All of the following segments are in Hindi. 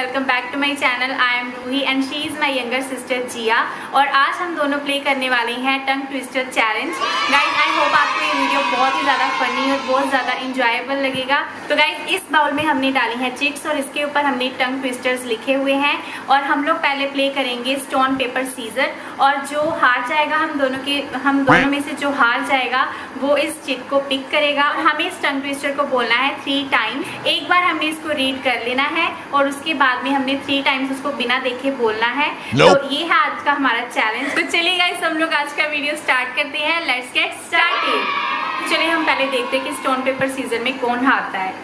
Welcome back to my channel. I am Ruhi and she is my younger sister Jiya. और आज हम दोनों प्ले करने वाले हैं tongue twister challenge. Guys I hope आपको ये वीडियो बहुत ही ज़्यादा फनी और बहुत ज़्यादा इंजॉयबल लगेगा। तो गाइस इस बाउल में हमने डाली है चिट्स और इसके ऊपर हमने टंग ट्विस्टर्स लिखे हुए हैं। और हम लोग पहले प्ले करेंगे स्टोन पेपर सीजर, और जो हार जाएगा हम दोनों में से जो हार जाएगा वो इस चिट को पिक करेगा। हमें इस टंग ट्विस्टर को बोलना है 3 टाइम्स। एक बार हमने इसको रीड कर लेना है और उसके बाद में हमने 3 टाइम्स उसको बिना देखे बोलना है। तो ये है आज का हमारा चैलेंज। तो चलिए गाइस हम लोग आज का वीडियो स्टार्ट करते हैं। Let's get started. चलिए हम पहले देखते हैं कि स्टोन पेपर सीजर में कौन हारता है।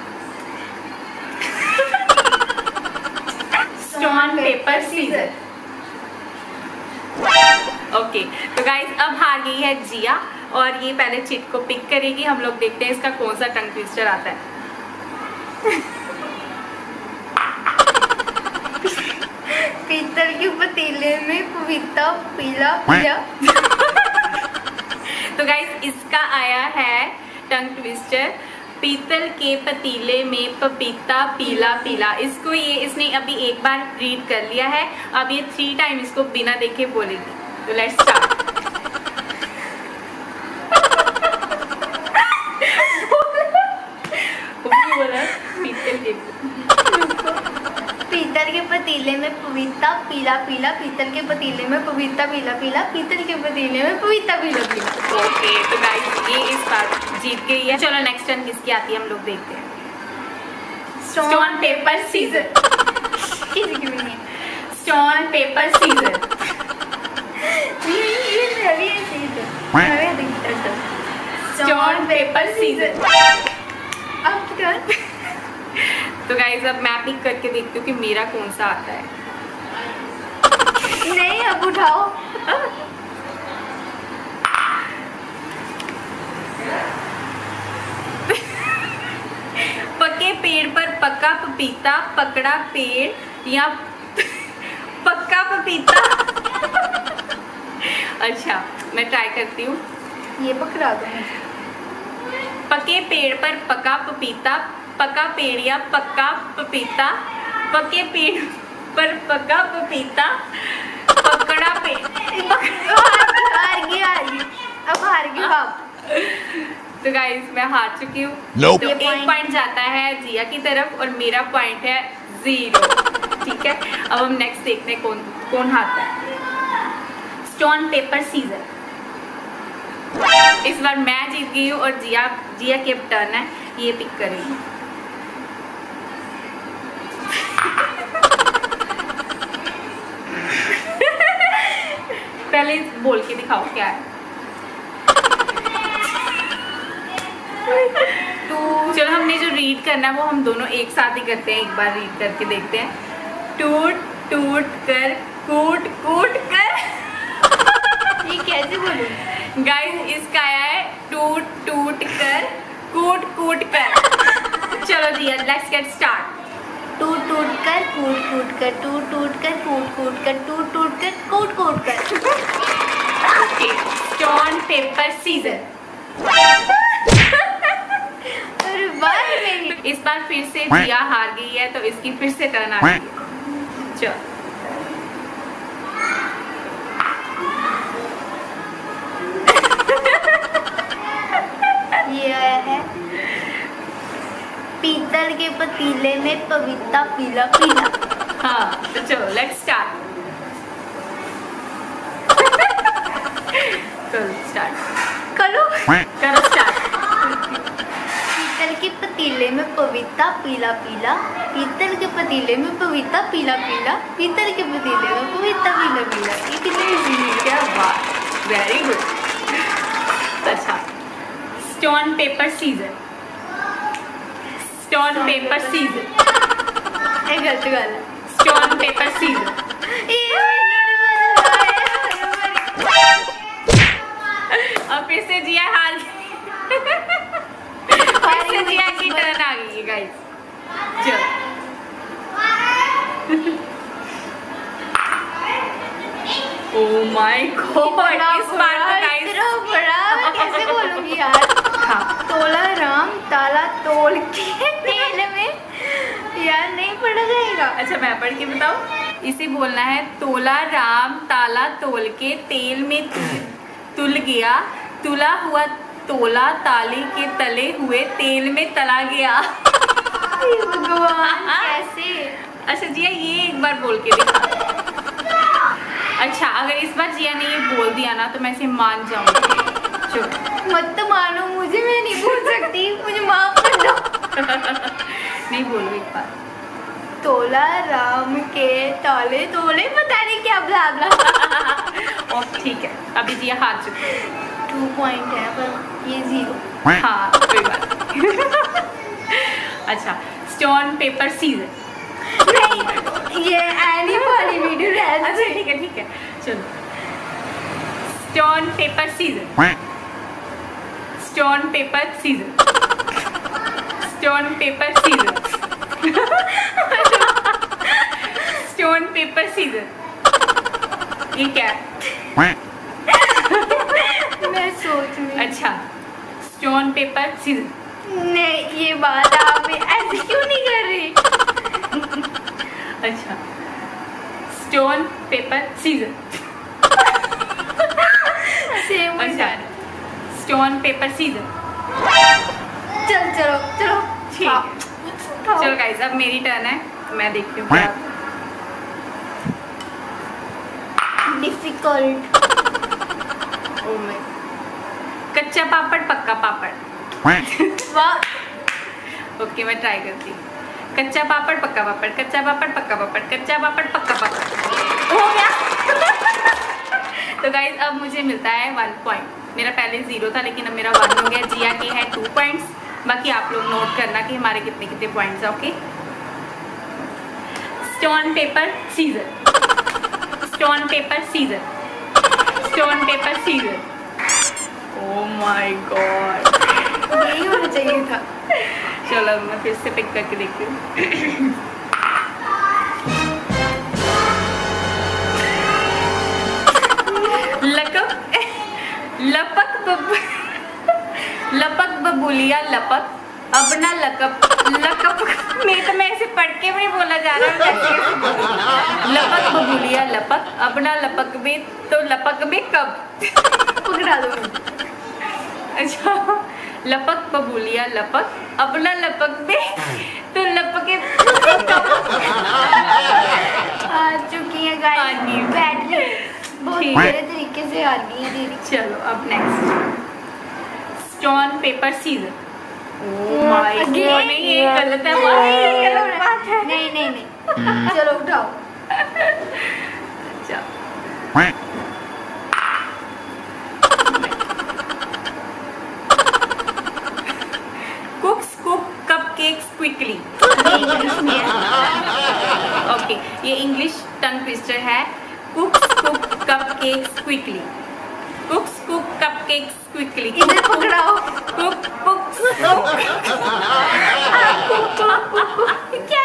Stone paper scissor. ओके तो गाइस अब हार गई है जिया और ये पहले चिट को पिक करेगी। हम लोग देखते हैं इसका कौन सा टंग ट्विस्टर आता है। पीतल के पतीले में पपीता पीला पीला। तो गाइस इसका आया है टंग ट्विस्टर पीतल के पतीले में पपीता पीला पीला। इसने अभी एक बार रीड कर लिया है। अब ये 3 टाइम इसको बिना देखे बोलेगी। तो लेट्स स्टार्ट। पीतल के पतीले में पपीता पीला पीला, पीतल के पतीले में पपीता पीला पीला, पीतल के पतीले में पपीता पीला पीला। ओके तो गाइस ये इस बार जीत गई है। चलो नेक्स्ट टर्न किसकी आती है हम लोग देखते हैं। Stone paper scissor. Stone paper scissor. Stone paper scissor. अब टर्न। तो गाइस अब मैं पिक करके देखती हूँ कि मेरा कौन सा आता है। नहीं अब उठाओ। पके पेड़ पर पका पपीता, पकड़ा पेड़ या पक्का पपीता। अच्छा मैं ट्राई करती हूँ। ये पकड़ा दो। पके पेड़ पर पका पपीता, पका पेड़ या पक्का पपीता, पके पेड़ पर पका पपीता, पकड़ा पेड़। हार गई अब हार गई आप। तो गाइस मैं हार चुकी हूँ। Nope. तो 1 पॉइंट जाता है जिया की तरफ और मेरा पॉइंट है 0। ठीक है अब हम नेक्स्ट देखते हैं कौन हारता है। Stone paper scissor. इस बार मैं जीत गई हूँ और जिया की अब टर्न है। ये पिक करेगी। पहले बोल के दिखाओ क्या है। चलो हमने जो रीड करना है वो हम दोनों एक साथ ही करते हैं। एक बार रीड करके देखते हैं। टूट टूट कर कूट कूट कर। ये कैसे बोलूं? गाइस इसका आया है टूट टूट कर कूट कूट कर। चलो जी लेट्स गेट स्टार्ट। टूट टूट कर कूट कूट कर, टूट टूट कर कूट कूट कर, टूट टूट कर कूट कूट कर। Okay stone paper scissor. अरे वाह मेरी। इस बार फिर से जिया हार गई है तो इसकी फिर से टर्न आ गई है। चलो ये आया है पीतल के पतीले में पपीता पीला पीला। हाँ तो चलो लेट्स स्टार्ट। चलो स्टार्ट करो स्टार्ट। पीतल के पतीले में पपीता पीला पीला, पीतल के पतीले में पपीता पीला पीला, पीतल के पतीले में पपीता पीला पीला। ये कितनी इजी है। क्या बात, वेरी गुड। अच्छा stone paper scissor. Stone paper scissor. ये गलत गल है। Stone paper scissor. अब फिर से जिया हार गई। फिर से जिया की टर्न आ गई है गाइस। चलो ओह माय गॉड इस बार तो गाइस बड़ा कैसे बोलूंगी यार। हाँ तोला राम ताला तोल के तेल में यार नहीं पढ़ा जाएगा। अच्छा मैं पढ़ के बताऊं। इसे बोलना है तोला राम ताला तोल के तेल में तुल गया, तुला हुआ तोला ताले के तले हुए तेल में तला गया। भगवान कैसे? अच्छा जिया ये एक बार बोल के दिखा। अच्छा अगर इस बार जिया ने ये बोल दिया ना तो मैं इसे मान जाऊंगी। चुप मत तो मानो मुझे, मैं नहीं बोल सकती, मुझे माफ कर दो। नहीं बोलो एक बार। तोला राम के तोले तोले, पता नहीं क्या ब्ला। ओ ठीक है, अभी जिया हार चुकी है। 2 पॉइंट है पर ये 0। हाँ कोई बात। अच्छा स्टोन पेपर सीजर। नहीं ये एनी वाली वीडियो है। अच्छा ठीक है चलो। Stone paper scissor, stone paper scissor, stone paper scissor, stone paper scissor. ये क्या है? मैं सोच रही। अच्छा स्टोन पेपर सीजर। नहीं ये बात आप ऐसे क्यों नहीं कर रही? अच्छा स्टोन पेपर सीजर। सेम। अच्छा स्टोन पेपर सीजर। चलो ठीक है चलो गाइस अब मेरी टर्न है, मैं देखती हूँ क्या। डिफिकल्ट। ओ मैं कच्चा पापड़ पक्का पापड़। वाह। ओके मैं ट्राई करती हूँ। कच्चा पापड़ पक्का पापड़, कच्चा पापड़ पक्का पापड़, कच्चा पापड़ पक्का पापड़। हो गया। तो गाइस अब मुझे मिलता है 1 पॉइंट। मेरा पहले 0 था लेकिन अब मेरा 1 हो गया। जिया के है 2 पॉइंट्स। बाकी आप लोग नोट करना कि हमारे कितने कितने पॉइंट्स है। Okay stone paper scissor, stone paper scissor, stone paper scissor. Oh my god यही होना चाहिए था। चलो मैं फिर से पिक करके देखती हूँ। लपक बबुलिया लपक अपना लकप नहीं तो मैं इसे पढ़ के भी नहीं बोला जा रहा। लपक बबुलिया लपक अपना लपक बे तो लपक बे कब पकड़ा दो। अच्छा लपक बबुलिया लपक अपना लपक बे तो लपके आ चुकी है गाइस। बैटरी बहुत बुरे तरीके से आ गई है दीदी। चलो अब next stone paper scissor. Oh my god नहीं ये गलत है। नहीं चलो उठाओ। अच्छा cooks cook cupcakes quickly. Okay ये इंग्लिश टंग ट्विस्टर है। Cooks cook cupcakes quickly, cooks cook cupcakes quickly. इधर पकड़ाओ। कुक कुक्स क्या?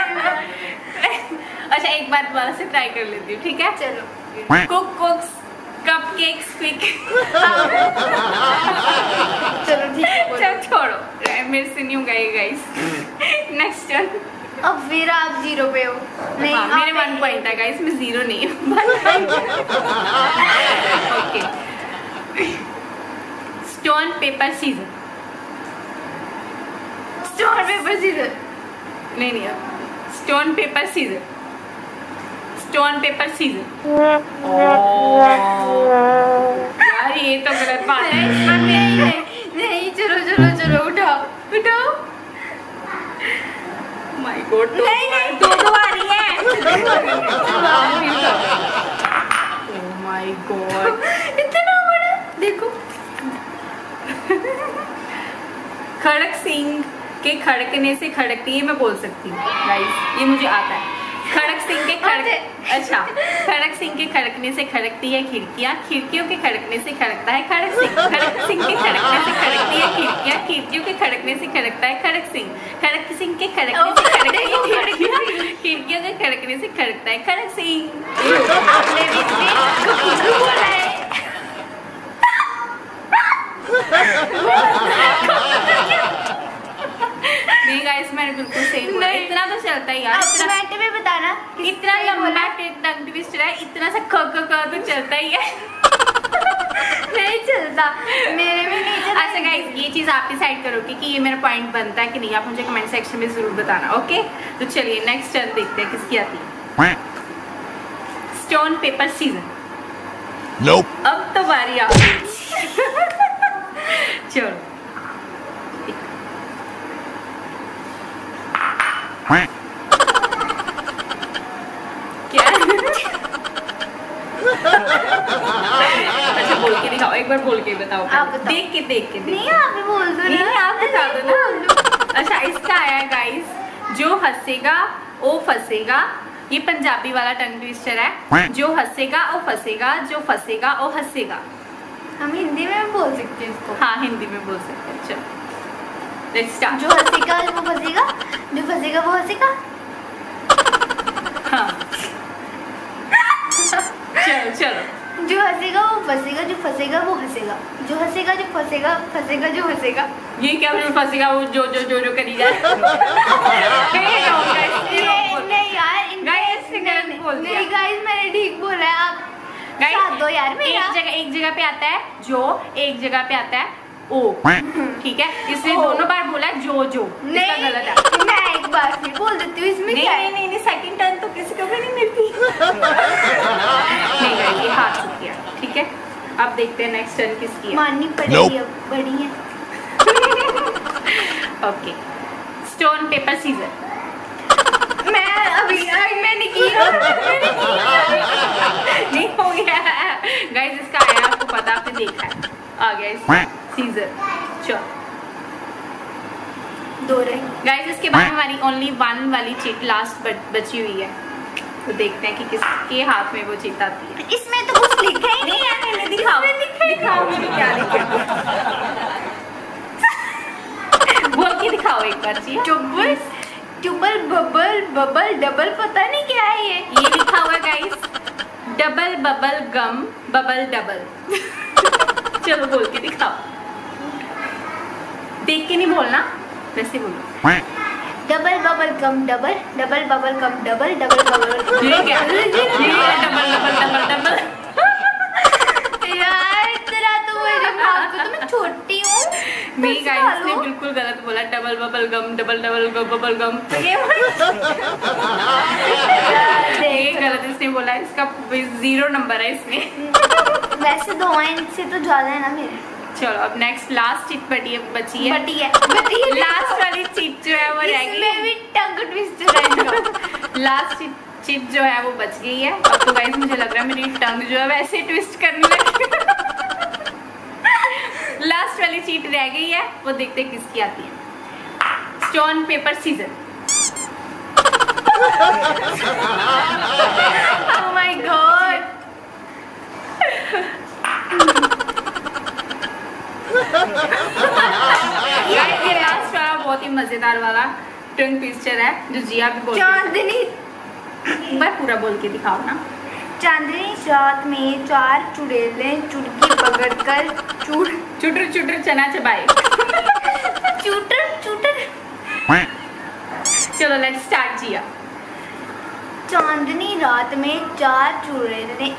अच्छा एक बार दोबारा से ट्राई कर लेती हूँ ठीक है। चलो कुक कुक्स कपकेक्स क्विक। चलो ठीक है। चल छोड़ो मेरे से नहीं होगा ये गाइस। Next turn. अब फिर आप 0 पे हो। नहीं हाँ, मेरे 1 पॉइंट है गाइस, मैं 0 नहीं हूँ। Okay stone paper scissor, stone paper scissor. नहीं stone paper scissor, stone paper scissor. यार ये तो गलत बात है। नहीं चलो उठाओ। माय गॉड नहीं दो आ रही है। ओह माय गॉड इतना बड़ा देखो। खड़क सिंह के खड़कने से खड़कती है, मैं बोल सकती हूँ गाइस, ये मुझे आता है। खड़क सिंह के अच्छा खड़क सिंह के खड़कने से खड़कती है खिड़कियाँ, खिड़कियों के खड़कने से खड़कता है खड़क सिंह, खड़क सिंह के खड़कने से खड़कती है खिड़कियाँ, खिड़कियों के खड़कने से खड़कता है खड़क सिंह, खड़क सिंह के खड़कने से खड़कती है खिड़कियाँ, खिड़कियों के खड़कने से खड़कता है खड़क सिंह। आपने भी बोला है। नहीं गाइस मैंने बिल्कुल सही बोला। इतना तो कमेंट में बताना इतना लंबा टंग ट्विस्टर है, इतना सा ख तो चलता ही है। नहीं चलता, मेरे में नहीं चलता। अच्छा गाइस, ये चीज आप डिसाइड करोगे कि ये मेरा पॉइंट बनता है कि नहीं, आप मुझे कमेंट सेक्शन में जरूर बताना। ओके, तो चलिए नेक्स्ट टर्न देखते हैं किसकी आती है। Stone paper scissor. Nope. अब तो बारी आ गई। चलो क्या? अच्छा बोल के दिखाओ, एक बार बोल के बताओ। आप बताओ। देख के नहीं आप ही बोल दो। नहीं आप बता दो ना। अच्छा इसका आया गाइस, जो हंसेगा वो फंसेगा। ये पंजाबी वाला टंग ट्विस्टर है। जो हंसेगा वो फंसेगा, जो फंसेगा वो हंसेगा। हम हिंदी में बोल सकते हैं इसको। हाँ हिंदी में बोल सकते हैं। चलो लेट्स स्टार्ट। जो हंसेगा वो फंसेगा, जो फंसेगा वो हंसेगा। हाँ चलो चलो। जो हंसेगा वो फंसेगा, जो फंसेगा वो हंसेगा, जो हंसेगा जो फंसेगा, फंसेगा जो हंसेगा। ये क्या फंसेगा वो जो जो जो जो करी जाए। नहीं यार नहीं गाइस मैंने ठीक बोला है। आप साथ दो यार मेरा। एक जगह पे आता है जो, एक जगह पे आता है ओ, ठीक है, इसने दोनों बार बोला है जो जो। नहीं गलत है। मैं एक बार फिर बोल देती हूँ इसमें। नहीं सेकंड टर्न तो किसी को भी नहीं मिलती। नहीं गाइस ये हार चुकी है, ठीक है। अब देखते हैं नेक्स्ट टर्न किसकी है। माननी पड़ेगी, अब बड़ी है। Okay, stone paper scissor. मैंने किया नहीं हो गया गाइस, इसका आया आपको पता, आपने देखा है, आ गया इस सीजर। चलो दो रहे गाइस, इसके बाद हमारी ओनली वन वाली चीट लास्ट बची हुई है। तो देखते हैं कि किसके हाथ में वो चीट आती है। इसमें तो कुछ लिखा ही नहीं है। मैंने दिखाओ मुझे क्या लिखा है। बोल के दिखाओ एक बार जी। चुब्बल ट्यूबल बबल बबल डबल, पता नहीं क्या है ये लिखा हुआ है guys, double bubble gum bubble double. चलो बोल के दिखाओ, देख के नहीं बोलना, वैसे बोलो। Double bubble gum double, double bubble gum double, double bubble. ये क्या? Double double double double. यार इतना तो मेरे दिमाग को, तो मैं छोटी हूँ। नहीं गाइस, इसने बिल्कुल गलत बोला, double bubble gum double double bubble gum. ये गलत इसने बोला, इसका 0 नंबर है इसमें। वैसे 2 से तो ज्यादा है ना मेरे। चलो अब नेक्स्ट लास्ट चीट बची है। लास्ट वाली चीट जो है वो रह गई। इसमें भी टंग ट्विस्टर। लास्ट चीट जो है वो बच गई है। अब तो गाइस मुझे लग रहा है मेरी टंग जो है वैसे ट्विस्ट करने लगी। लास्ट वाली चीट रह गई है, वो देखते हैं किसकी आती है। Stone paper scissor. Oh my god. ये लास्ट वाला बहुत ही मजेदार वाला टंग ट्विस्टर है जो जिया भी बोलती है। चांदनी, मैं पूरा बोल के दिखाओ ना। चांदनी रात में 4 चुड़ैले चुटकी पकड़कर चुटर चुटर चना चबाए। चूटर। चलो लेट्स स्टार्ट जिया। चांदनी रात में 4 चुड़ैले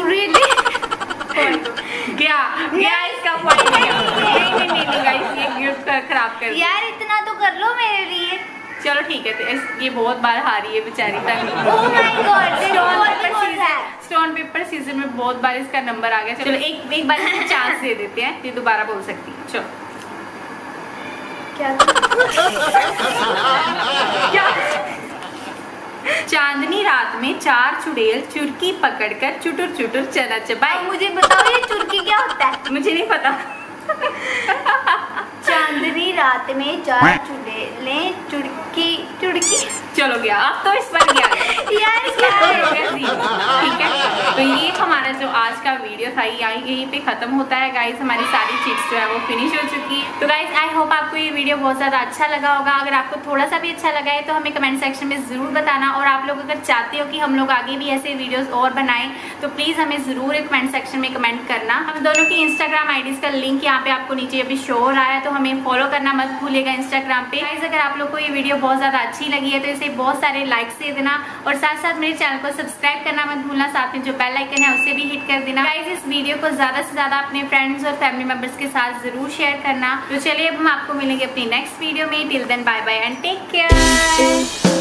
गया इसका पॉइंट। नहीं गाइस, ये गिफ्ट खराब कर दिया। यार इतना तो कर लो मेरे लिए। चलो ठीक है, तो ये बहुत बार हारी है बेचारी तक। Oh my god, stone paper season में बहुत बार इसका नंबर आ गया। चलो एक बार इसको चांस दे देते हैं, ये दोबारा बोल सकती है। चलो क्या? चांदनी रात में 4 चुड़ैल चुरकी पकड़कर चुटुर चुटुर चना चबाए। मुझे बताओ ये चुरकी क्या होता है? मुझे नहीं पता। चांदनी रात में 4 चुड़ैले चुड़की। चलो गया, अब तो इस बार गया। यार क्या हो गया जी, ठीक है। तो ये हमारा जो आज का वीडियो था यहीं पे खत्म होता है गाइस। हमारी सारी चीट्स जो है वो फिनिश हो चुकी है। तो गाइस आई होप आपको ये वीडियो बहुत ज़्यादा अच्छा लगा होगा। अगर आपको थोड़ा सा भी अच्छा लगा है तो हमें कमेंट सेक्शन में ज़रूर बताना। और आप लोग अगर चाहते हो कि हम लोग आगे भी ऐसे वीडियोज़ और बनाएं तो प्लीज़ हमें ज़रूर कमेंट सेक्शन में कमेंट करना। हम दोनों की इंस्टाग्राम आईडीज़ का लिंक यहाँ पे आपको नीचे अभी शो हो रहा है, तो हमें फॉलो करना मत भूलिएगा इंस्टाग्राम पे। गाइस अगर आप लोग को ये वीडियो बहुत ज़्यादा अच्छी लगी है तो इसे बहुत सारे लाइक्स दे देना और साथ साथ मेरे चैनल को सब्सक्राइब करना मत भूलना। साथ में जो बेल आइकन है उसे भी हिट कर देना। गाइस इस वीडियो को ज़्यादा से ज़्यादा अपने फ्रेंड्स और फैमिली मेंबर्स के साथ ज़रूर शेयर करना। तो चलिए अब हम आपको मिलेंगे अपनी नेक्स्ट वीडियो में। Till then bye bye and take care.